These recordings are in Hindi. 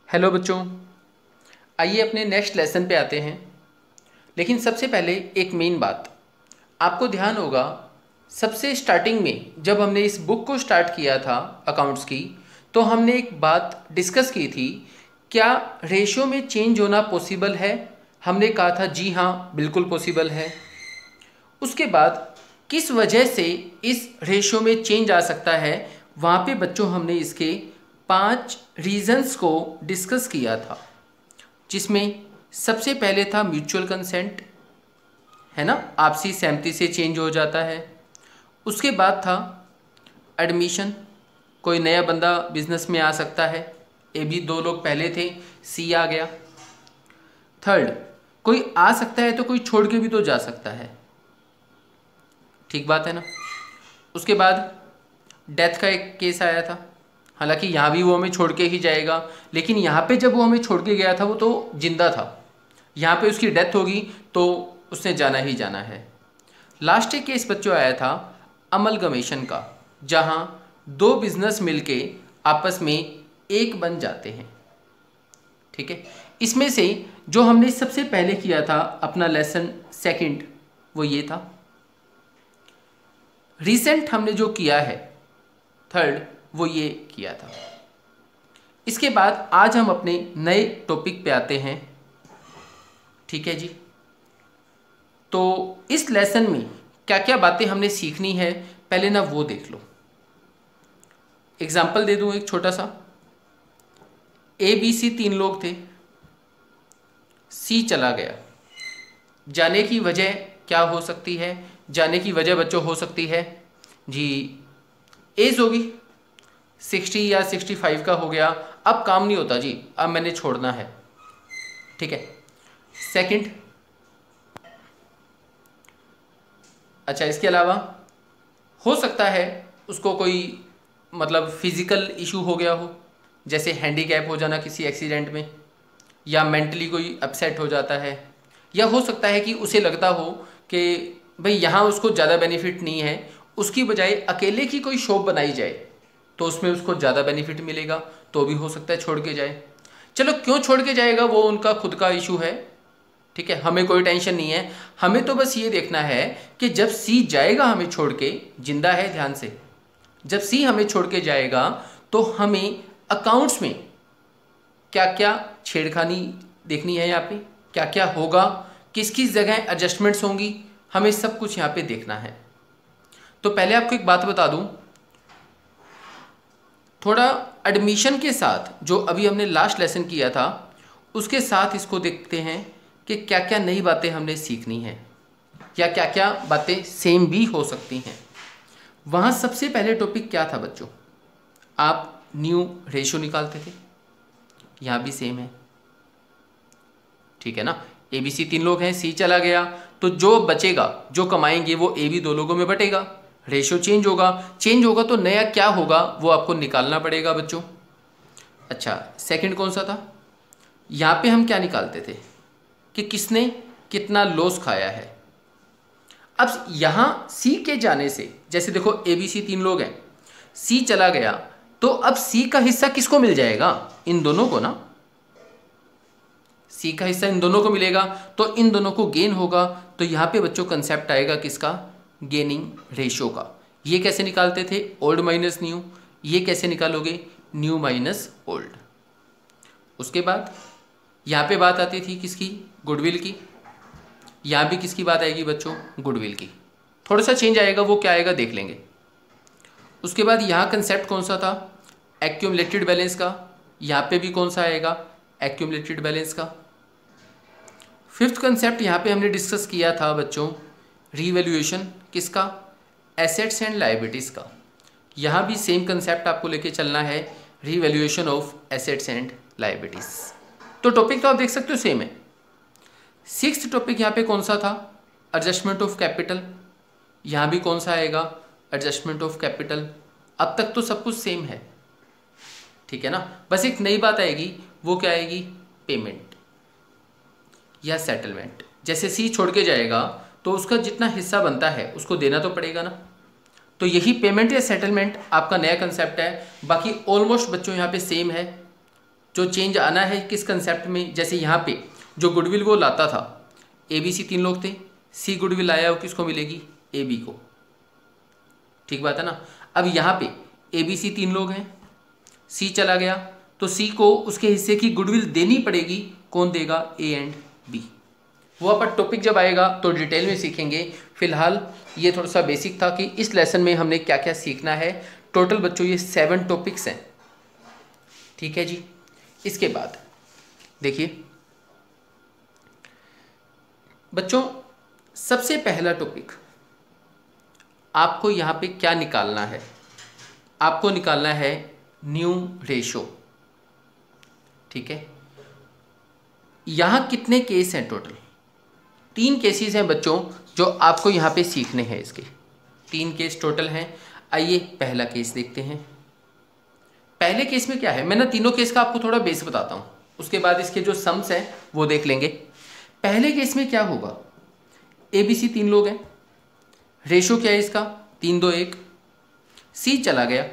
हेलो बच्चों, आइए अपने नेक्स्ट लेसन पे आते हैं। लेकिन सबसे पहले एक मेन बात आपको ध्यान होगा। सबसे स्टार्टिंग में जब हमने इस बुक को स्टार्ट किया था अकाउंट्स की, तो हमने एक बात डिस्कस की थी, क्या रेशियो में चेंज होना पॉसिबल है। हमने कहा था जी हाँ, बिल्कुल पॉसिबल है। उसके बाद किस वजह से इस रेशियो में चेंज आ सकता है, वहाँ पे बच्चों हमने इसके 5 रीजंस को डिस्कस किया था, जिसमें सबसे पहले था म्यूचुअल कंसेंट, है ना, आपसी सहमति से चेंज हो जाता है। उसके बाद था एडमिशन, कोई नया बंदा बिजनेस में आ सकता है, ए भी 2 लोग पहले थे, सी आ गया। थर्ड, कोई आ सकता है तो कोई छोड़ के भी तो जा सकता है, ठीक बात है ना। उसके बाद डेथ का एक केस आया था, हालांकि यहाँ भी वो हमें छोड़ के ही जाएगा, लेकिन यहाँ पे जब वो हमें छोड़ के गया था वो तो जिंदा था, यहाँ पे उसकी डेथ होगी तो उसने जाना ही जाना है। लास्ट एक केस बच्चों आया था अमलगमेशन का, जहाँ 2 बिजनेस मिलके आपस में एक बन जाते हैं, ठीक है। इसमें से जो हमने सबसे पहले किया था अपना लेसन सेकंड, वो ये था। रिसेंट हमने जो किया है थर्ड, वो ये किया था। इसके बाद आज हम अपने नए टॉपिक पे आते हैं, ठीक है जी। तो इस लेसन में क्या क्या बातें हमने सीखनी है, पहले ना वो देख लो। एग्जाम्पल दे दूं एक छोटा सा। ए बी सी 3 लोग थे, सी चला गया। जाने की वजह क्या हो सकती है? जाने की वजह बच्चों हो सकती है जी, एज होगी 60 या 65 का हो गया, अब काम नहीं होता जी, अब मैंने छोड़ना है, ठीक है। सेकंड, अच्छा इसके अलावा हो सकता है उसको कोई मतलब फिजिकल इशू हो गया हो, जैसे हैंडीकैप हो जाना किसी एक्सीडेंट में, या मेंटली कोई अपसेट हो जाता है, या हो सकता है कि उसे लगता हो कि भाई यहाँ उसको ज़्यादा बेनिफिट नहीं है, उसकी बजाय अकेले की कोई शॉप बनाई जाए तो उसमें उसको ज़्यादा बेनिफिट मिलेगा, तो भी हो सकता है छोड़ के जाए। चलो क्यों छोड़ के जाएगा वो उनका खुद का इशू है, ठीक है, हमें कोई टेंशन नहीं है। हमें तो बस ये देखना है कि जब सी जाएगा हमें छोड़ के, जिंदा है ध्यान से, जब सी हमें छोड़ के जाएगा तो हमें अकाउंट्स में क्या क्या छेड़खानी देखनी है, यहाँ पे क्या क्या होगा, किस किस जगह एडजस्टमेंट्स होंगी, हमें सब कुछ यहाँ पे देखना है। तो पहले आपको एक बात बता दूं, थोड़ा एडमिशन के साथ जो अभी हमने लास्ट लेसन किया था उसके साथ इसको देखते हैं कि क्या क्या नई बातें हमने सीखनी है, या क्या क्या बातें सेम भी हो सकती हैं। वहाँ सबसे पहले टॉपिक क्या था बच्चों? आप न्यू रेशियो निकालते थे, यहाँ भी सेम है, ठीक है ना। ए बी सी 3 लोग हैं, सी चला गया, तो जो बचेगा, जो कमाएंगे वो ए बी 2 लोगों में बटेगा, रेशियो चेंज होगा। चेंज होगा तो नया क्या होगा वो आपको निकालना पड़ेगा बच्चों। अच्छा सेकंड कौन सा था? यहाँ पे हम क्या निकालते थे कि किसने कितना लॉस खाया है। अब यहाँ सी के जाने से, जैसे देखो ए बी सी 3 लोग हैं, सी चला गया तो अब सी का हिस्सा किसको मिल जाएगा? इन दोनों को ना, सी का हिस्सा इन दोनों को मिलेगा, तो इन दोनों को गेन होगा। तो यहाँ पे बच्चों कंसेप्ट आएगा किसका? गेनिंग रेशियो का। ये कैसे निकालते थे? Old minus new. ये कैसे निकालोगे? New minus old. उसके बाद यहाँ पे बात आती थी किसकी? गुडविल की। यहाँ भी किसकी बात आएगी बच्चों? गुडविल की। थोड़ा सा चेंज आएगा, वो क्या आएगा देख लेंगे। उसके बाद यहाँ कंसेप्ट कौन सा था? एक्यूमुलेटेड बैलेंस का। यहाँ पे भी कौन सा आएगा? एक्यूमुलेटेड बैलेंस का। फिफ्थ कंसेप्ट यहाँ पे हमने डिस्कस किया था बच्चों, रीवैल्यूएशन किसका? एसेट्स एंड लायबिलिटीज़ का। यहाँ भी सेम कंसेप्ट आपको लेके चलना है, revaluation of assets and liabilities. तो टॉपिक तो आप देख सकते हो सेम है। सिक्स्थ टॉपिक यहाँ पे कौन सा था? Adjustment of capital. यहाँ भी कौन सा आएगा? Adjustment of capital. अब तक तो सब कुछ सेम है, ठीक है ना। बस एक नई बात आएगी, वो क्या आएगी? पेमेंट या सेटलमेंट। जैसे सी छोड़ के जाएगा तो उसका जितना हिस्सा बनता है उसको देना तो पड़ेगा ना, तो यही पेमेंट या सेटलमेंट आपका नया कंसेप्ट है। बाकी ऑलमोस्ट बच्चों यहाँ पे सेम है, जो चेंज आना है किस कंसेप्ट में, जैसे यहाँ पे जो गुडविल वो लाता था, ए बी सी 3 लोग थे, सी गुडविल आया वो किसको मिलेगी, ए बी को। ठीक बात है ना। अब यहाँ पे ए बी सी 3 लोग हैं, सी चला गया तो सी को उसके हिस्से की गुडविल देनी पड़ेगी। कौन देगा, ए एंड बी। वो अपन टॉपिक जब आएगा तो डिटेल में सीखेंगे। फिलहाल ये थोड़ा सा बेसिक था कि इस लेसन में हमने क्या क्या सीखना है। टोटल बच्चों ये 7 टॉपिक्स हैं। ठीक है जी। इसके बाद देखिए बच्चों, सबसे पहला टॉपिक आपको यहाँ पे क्या निकालना है, आपको निकालना है न्यू रेशो। ठीक है। यहाँ कितने केस हैं टोटल, 3 केसेस हैं बच्चों जो आपको यहाँ पे सीखने हैं। इसके 3 केस टोटल हैं। आइए पहला केस देखते हैं। पहले केस में क्या है, मैं ना तीनों केस का आपको थोड़ा बेस बताता हूँ, उसके बाद इसके जो सम्स हैं वो देख लेंगे। पहले केस में क्या होगा, ए बी सी 3 लोग हैं, रेशो क्या है इसका 3 2 1, सी चला गया।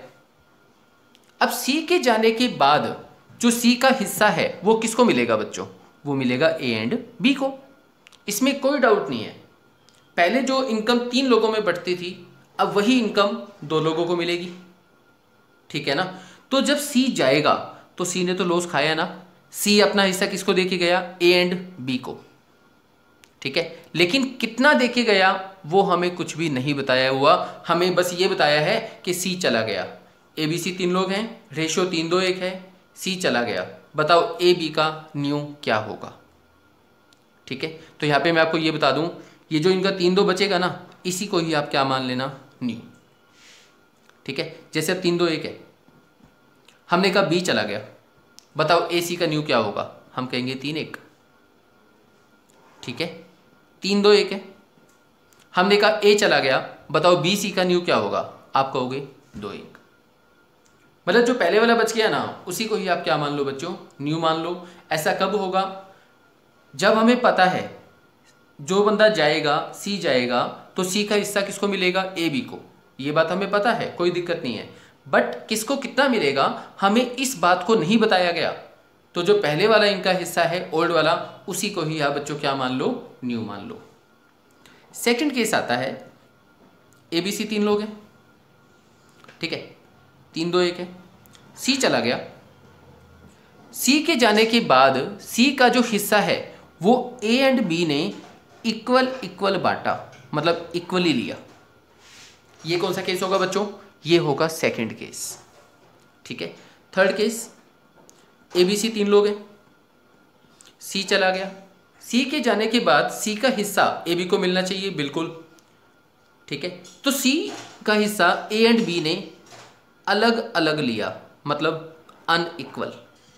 अब सी के जाने के बाद जो सी का हिस्सा है वो किसको मिलेगा बच्चों, वो मिलेगा ए एंड बी को। इसमें कोई डाउट नहीं है। पहले जो इनकम 3 लोगों में बढ़ती थी, अब वही इनकम 2 लोगों को मिलेगी। ठीक है ना। तो जब सी जाएगा तो सी ने तो लॉस खाया ना, सी अपना हिस्सा किसको देके गया, ए एंड बी को। ठीक है। लेकिन कितना देके गया वो हमें कुछ भी नहीं बताया हुआ, हमें बस ये बताया है कि सी चला गया। ए बी सी 3 लोग हैं, रेशो 3 2 1 है, सी चला गया। बताओ ए बी का न्यू क्या होगा। ठीक है। तो यहाँ पे मैं आपको ये बता दूं, ये जो इनका 3 2 बचेगा ना, इसी को ही आप क्या मान लेना, न्यू। ठीक है। जैसे अब 3 2 1 है, हमने कहा बी चला गया, बताओ ए सी का न्यू क्या होगा, हम कहेंगे 3 1। ठीक है। 3 2 1 है, हमने कहा ए चला गया, बताओ बी सी का न्यू क्या होगा, आप कहोगे 2 1। मतलब जो पहले वाला बच गया ना, उसी को ही आप क्या मान लो बच्चों, न्यू मान लो। ऐसा कब होगा, जब हमें पता है जो बंदा जाएगा, सी जाएगा, तो सी का हिस्सा किसको मिलेगा, ए बी को। ये बात हमें पता है, कोई दिक्कत नहीं है। बट किसको कितना मिलेगा हमें इस बात को नहीं बताया गया। तो जो पहले वाला इनका हिस्सा है ओल्ड वाला, उसी को ही आप बच्चों क्या मान लो, न्यू मान लो। सेकंड केस आता है, ए बी सी 3 लोग हैं। ठीक है। 3 2 1 है, सी चला गया। सी के जाने के बाद सी का जो हिस्सा है वो ए एंड बी ने इक्वल इक्वल बांटा, मतलब इक्वली लिया। ये कौन सा केस होगा बच्चों, ये होगा सेकंड केस। ठीक है। Third case, A B C 3 लोग हैं, सी चला गया। सी के जाने के बाद सी का हिस्सा ए बी को मिलना चाहिए, बिल्कुल। ठीक है। तो सी का हिस्सा ए एंड बी ने अलग अलग लिया, मतलब अनइक्वल।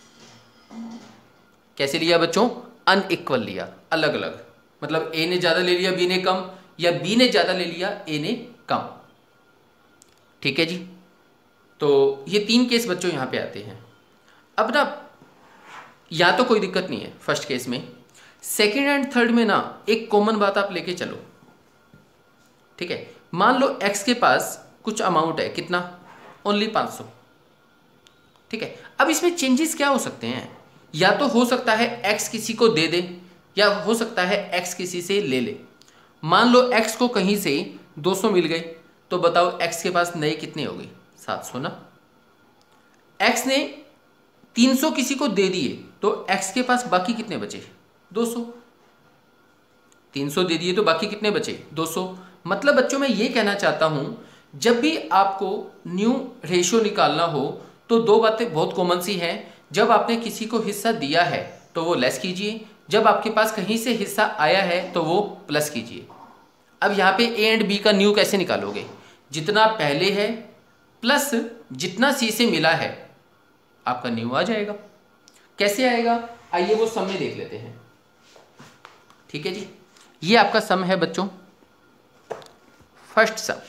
कैसे लिया बच्चों, अनइक्वल लिया, अलग अलग। मतलब ए ने ज़्यादा ले लिया, बी ने कम, या बी ने ज़्यादा ले लिया, ए ने कम। ठीक है जी। तो ये 3 केस बच्चों यहाँ पे आते हैं। अब ना या तो कोई दिक्कत नहीं है फर्स्ट केस में, सेकंड एंड थर्ड में ना एक कॉमन बात आप लेके चलो। ठीक है। मान लो एक्स के पास कुछ अमाउंट है, कितना, ओनली 500। ठीक है। अब इसमें चेंजेस क्या हो सकते हैं, या तो हो सकता है एक्स किसी को दे दे, या हो सकता है एक्स किसी से ले ले। मान लो एक्स को कहीं से 200 मिल गए, तो बताओ एक्स के पास नए कितने हो गए, 700 ना। एक्स ने 300 किसी को दे दिए, तो एक्स के पास बाकी कितने बचे, 200। 300 दे दिए तो बाकी कितने बचे, 200। मतलब बच्चों मैं ये कहना चाहता हूं, जब भी आपको न्यू रेशियो निकालना हो तो 2 बातें बहुत कॉमन सी हैं। जब आपने किसी को हिस्सा दिया है तो वो लेस कीजिए, जब आपके पास कहीं से हिस्सा आया है तो वो प्लस कीजिए। अब यहाँ पे ए एंड बी का न्यू कैसे निकालोगे, जितना पहले है प्लस जितना सी से मिला है, आपका न्यू आ जाएगा। कैसे आएगा, आइए वो सम में देख लेते हैं। ठीक है जी। ये आपका सम है बच्चों, फर्स्ट सम।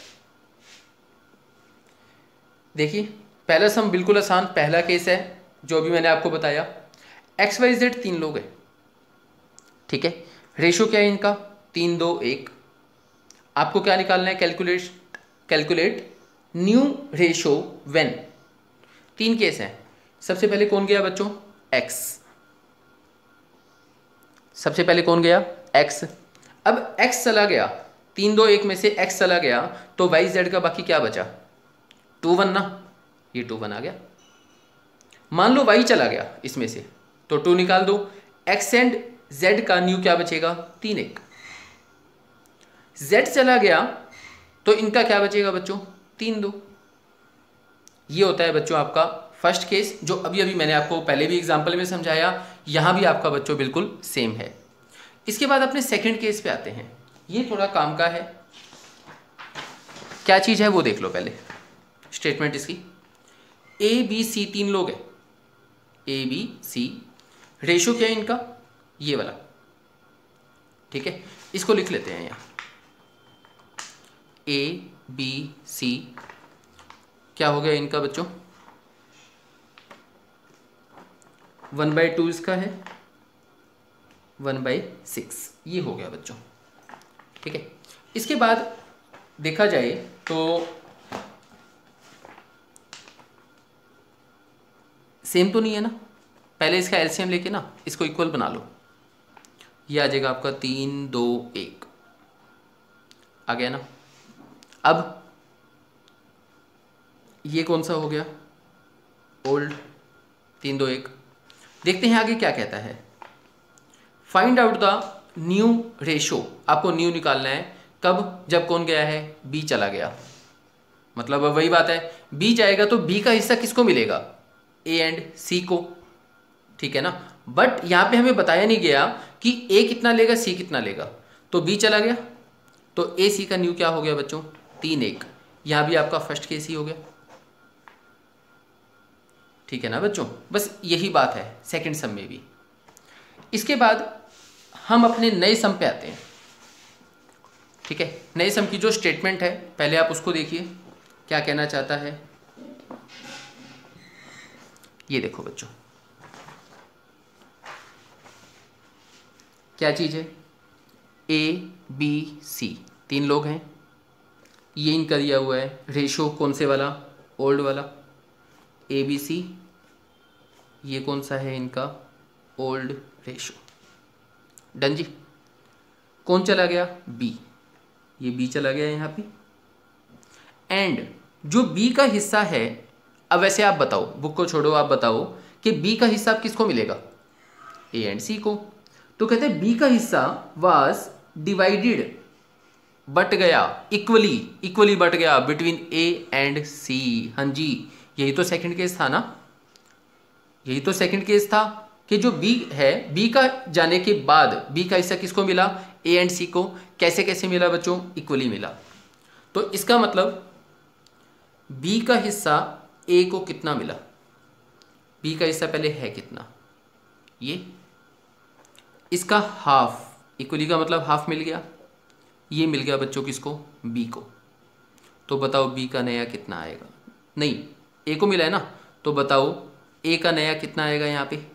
देखिए पहला सम बिल्कुल आसान, पहला केस है जो भी मैंने आपको बताया। एक्स वाई जेड 3 लोग हैं। ठीक है। रेशो क्या है इनका, 3 2 1। आपको क्या निकालना है, कैलकुलेट न्यू रेशो व्हेन। 3 केस हैं। सबसे पहले कौन गया बच्चों, x। सबसे पहले कौन गया? x। अब x चला गया, 3 2 1 में से x चला गया, तो y z का बाकी क्या बचा? 2 1 ना, ये 2 1 आ गया। मान लो y चला गया इसमें से, तो 2 निकाल दो। x एंड z का न्यू क्या बचेगा? 3 1। z चला गया तो इनका क्या बचेगा बच्चों? 3 2। ये होता है बच्चों आपका फर्स्ट केस, जो अभी अभी मैंने आपको पहले भी एग्जांपल में समझाया, यहाँ भी आपका बच्चों बिल्कुल सेम है। इसके बाद अपने सेकंड केस पे आते हैं। ये थोड़ा काम का है, क्या चीज़ है वो देख लो पहले। स्टेटमेंट इसकी ए बी सी 3 लोग हैं, ए बी सी, रेशो क्या है इनका? ये वाला, ठीक है। इसको लिख लेते हैं यहाँ, ए बी सी क्या हो गया इनका बच्चों? 1/2 इसका है, 1/6 ये हो गया बच्चों, ठीक है। इसके बाद देखा जाए तो सेम तो नहीं है ना, पहले इसका एलसीएम लेके ना इसको इक्वल बना लो। ये आ जाएगा आपका 3 2 1 आ गया ना। अब ये कौन सा हो गया? ओल्ड 3 2 1। देखते हैं आगे क्या कहता है। Find out the new ratio. आपको न्यू निकालना है कब? जब कौन गया है? बी चला गया। मतलब अब वही बात है, बी जाएगा तो बी का हिस्सा किसको मिलेगा? ए एंड सी को, ठीक है ना। बट यहां पे हमें बताया नहीं गया कि ए कितना लेगा, सी कितना लेगा। तो बी चला गया तो ए सी का न्यू क्या हो गया बच्चों? 3 1। यहां भी आपका फर्स्ट केस ही हो गया, ठीक है ना बच्चों। बस यही बात है सेकंड सम में भी। इसके बाद हम अपने नए सम पे आते हैं, ठीक है। नए सम की जो स्टेटमेंट है पहले आप उसको देखिए क्या कहना चाहता है। ये देखो बच्चों क्या चीज़ है? ए बी सी 3 लोग हैं, ये इनका दिया हुआ है। रेशो कौन से वाला? ओल्ड वाला। ए बी सी ये कौन सा है इनका? Old ratio. डन जी। कौन चला गया? बी। ये बी चला गया यहाँ पे। एंड जो बी का हिस्सा है, अब वैसे आप बताओ, बुक को छोड़ो, आप बताओ कि बी का हिस्सा किसको मिलेगा? ए एंड सी को। तो कहते हैं बी का हिस्सा वाज डिवाइडेड, बट गया इक्वली, इक्वली बट गया बिटवीन ए एंड सी। हाँ जी, यही तो सेकंड केस था ना, यही तो सेकंड केस था कि जो बी है, बी का जाने के बाद बी का हिस्सा किसको मिला? ए एंड सी को। कैसे कैसे मिला बच्चों? इक्वली मिला। तो इसका मतलब बी का हिस्सा ए को कितना मिला? बी का हिस्सा पहले है कितना? ये, इसका हाफ। इक्वली का मतलब हाफ मिल गया, ये मिल गया बच्चों किसको? बी को। तो बताओ बी का नया कितना आएगा? नहीं, ए को मिला है ना, तो बताओ ए का नया कितना आएगा यहाँ पे?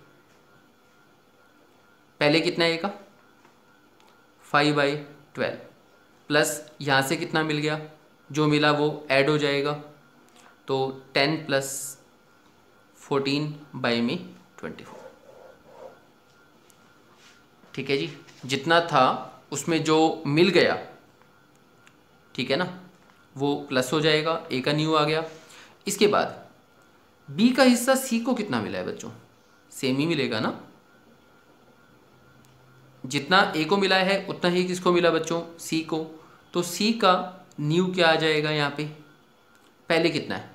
पहले कितना है ए का? 5/12 प्लस यहाँ से कितना मिल गया? जो मिला वो ऐड हो जाएगा, तो 10 प्लस 14/24। ठीक है जी, जितना था उसमें जो मिल गया, ठीक है ना, वो प्लस हो जाएगा, ए का न्यू आ गया। इसके बाद बी का हिस्सा सी को कितना मिला है बच्चों? सेम ही मिलेगा ना, जितना ए को मिला है उतना ही किसको मिला बच्चों? सी को। तो सी का न्यू क्या आ जाएगा यहाँ पे? पहले कितना है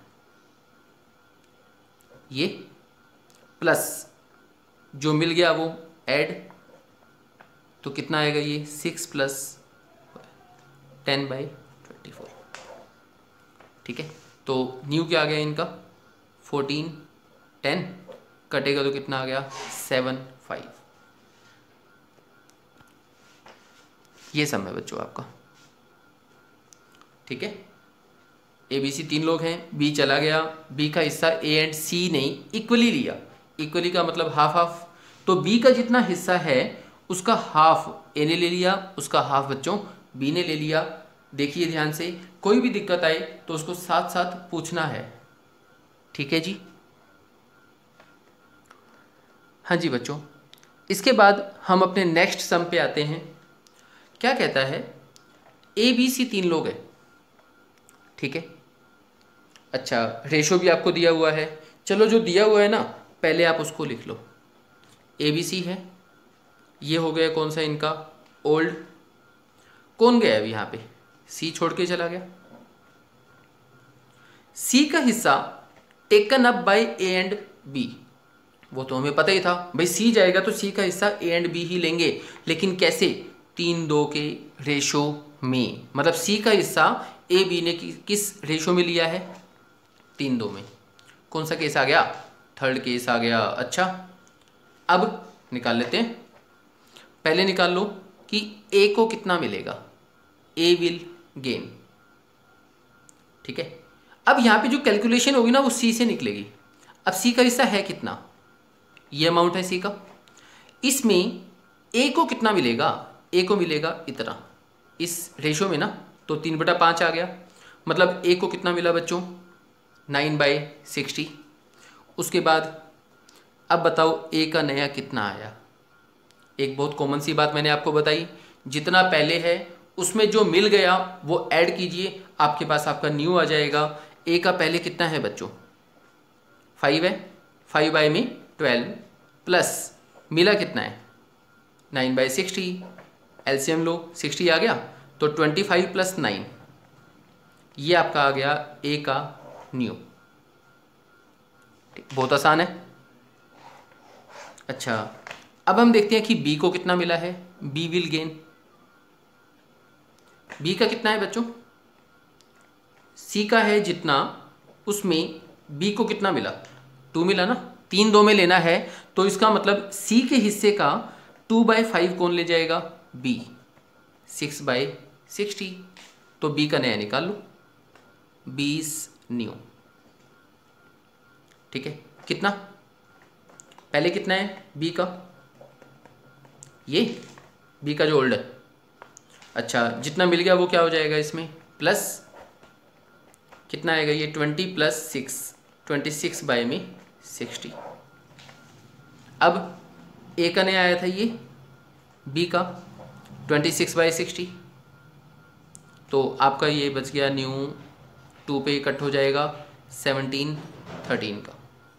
ये, प्लस जो मिल गया वो ऐड, तो कितना आएगा ये? 6 प्लस 10/24। ठीक है, तो न्यू क्या आ गया इनका? 14, 10 कटेगा तो कितना आ गया? 7 5। ये सम है बच्चों आपका। ठीक है, ए बी सी 3 लोग हैं, बी चला गया, बी का हिस्सा ए एंड सी ने इक्वली लिया। इक्वली का मतलब हाफ हाफ, तो बी का जितना हिस्सा है उसका हाफ ए ने ले लिया, उसका हाफ बच्चों बी ने ले लिया। देखिए ध्यान से, कोई भी दिक्कत आए तो उसको साथ साथ पूछना है। ठीक है जी, हाँ जी बच्चों, इसके बाद हम अपने नेक्स्ट सम पे आते हैं। क्या कहता है, ए बी सी 3 लोग हैं, ठीक है। अच्छा, रेशो भी आपको दिया हुआ है। चलो जो दिया हुआ है ना, पहले आप उसको लिख लो। ए बी सी है, ये हो गया कौन सा इनका, ओल्ड। कौन गया अभी यहाँ पे, सी छोड़ के चला गया। सी का हिस्सा taken up by A and B, वो तो हमें पता ही था भाई, सी जाएगा तो सी का हिस्सा ए एंड बी ही लेंगे, लेकिन कैसे, 3-2 के रेशो में। मतलब सी का हिस्सा ए बी ने किस रेशो में लिया है, 3-2 में। कौन सा केस आ गया, थर्ड केस आ गया। अच्छा, अब निकाल लेते हैं। पहले निकाल लो कि ए को कितना मिलेगा, ए विल गेन, ठीक है। अब यहाँ पे जो कैलकुलेशन होगी ना वो सी से निकलेगी। अब सी का हिस्सा है कितना, ये अमाउंट है सी का। इसमें ए को कितना मिलेगा, ए को मिलेगा इतना, इस रेशो में ना, तो 3/5 आ गया। मतलब ए को कितना मिला बच्चों, 9/60। उसके बाद अब बताओ ए का नया कितना आया। एक बहुत कॉमन सी बात मैंने आपको बताई, जितना पहले है उसमें जो मिल गया वो ऐड कीजिए, आपके पास आपका न्यू आ जाएगा। ए का पहले कितना है बच्चों, 5 है, 5 में 12 प्लस मिला कितना है, 9/60। एलसीएम लो, 60 आ गया, तो 25 + 9, ये आपका आ गया ए का न्यू। बहुत आसान है। अच्छा, अब हम देखते हैं कि बी को कितना मिला है, बी विल गेन। बी का कितना है बच्चों, सी का है जितना, उसमें बी को कितना मिला, 2 मिला ना, 3-2 में लेना है, तो इसका मतलब सी के हिस्से का 2/5 कौन ले जाएगा, बी, 6/60। तो बी का नया निकाल लो, 20 न्यू, ठीक है। कितना, पहले कितना है बी का, ये बी का जो ओल्ड है। अच्छा, जितना मिल गया वो क्या हो जाएगा इसमें, प्लस कितना आएगा ये, 20 + 6, 26/60। अब ए का नया आया था ये, बी का 26/60, तो आपका ये बच गया न्यू, 2 पे कट हो जाएगा, 17 13 का,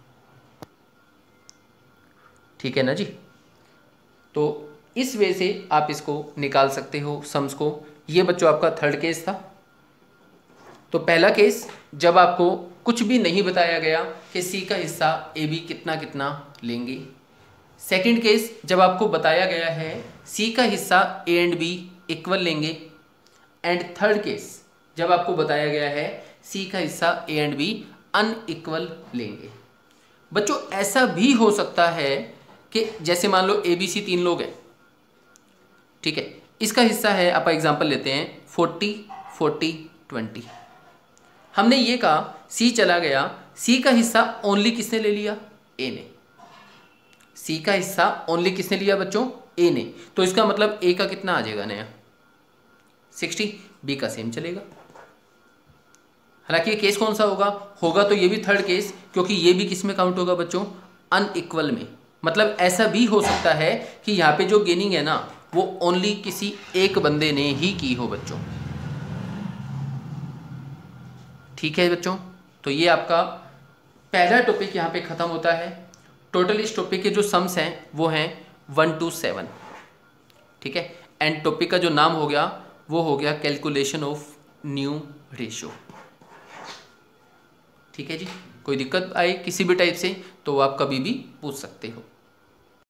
ठीक है ना जी। तो इस वे से आप इसको निकाल सकते हो सम्स को। ये बच्चों आपका थर्ड केस था। तो पहला केस, जब आपको कुछ भी नहीं बताया गया कि सी का हिस्सा ए बी कितना कितना लेंगे। सेकंड केस, जब आपको बताया गया है सी का हिस्सा ए एंड बी इक्वल लेंगे। एंड थर्ड केस, जब आपको बताया गया है सी का हिस्सा ए एंड बी अनइक्वल लेंगे। बच्चों ऐसा भी हो सकता है कि जैसे मान लो ए बी सी 3 लोग हैं, ठीक है, इसका हिस्सा है, आप एग्जांपल लेते हैं 40 40 20। हमने ये कहा सी चला गया, सी का हिस्सा ओनली किसने ले लिया, ए ने। सी का हिस्सा ओनली किसने लिया बच्चों, ए ने। तो इसका मतलब ए का कितना आ जाएगा नया, 60। बी का सेम चलेगा। हालांकि ये केस कौन सा होगा तो ये भी थर्ड केस, क्योंकि ये भी किस में काउंट होगा बच्चों, अनइक्वल में। मतलब ऐसा भी हो सकता है कि यहाँ पे जो गेनिंग है ना वो ओनली किसी एक बंदे ने ही की हो बच्चों, ठीक है बच्चों। तो ये आपका पहला टॉपिक यहाँ पे ख़त्म होता है। टोटल इस टॉपिक के जो सम्स हैं वो हैं 1 to 7, ठीक है। एंड टॉपिक का जो नाम हो गया वो हो गया कैलकुलेशन ऑफ न्यू रेशो, ठीक है जी। कोई दिक्कत आए किसी भी टाइप से तो आप कभी भी पूछ सकते हो।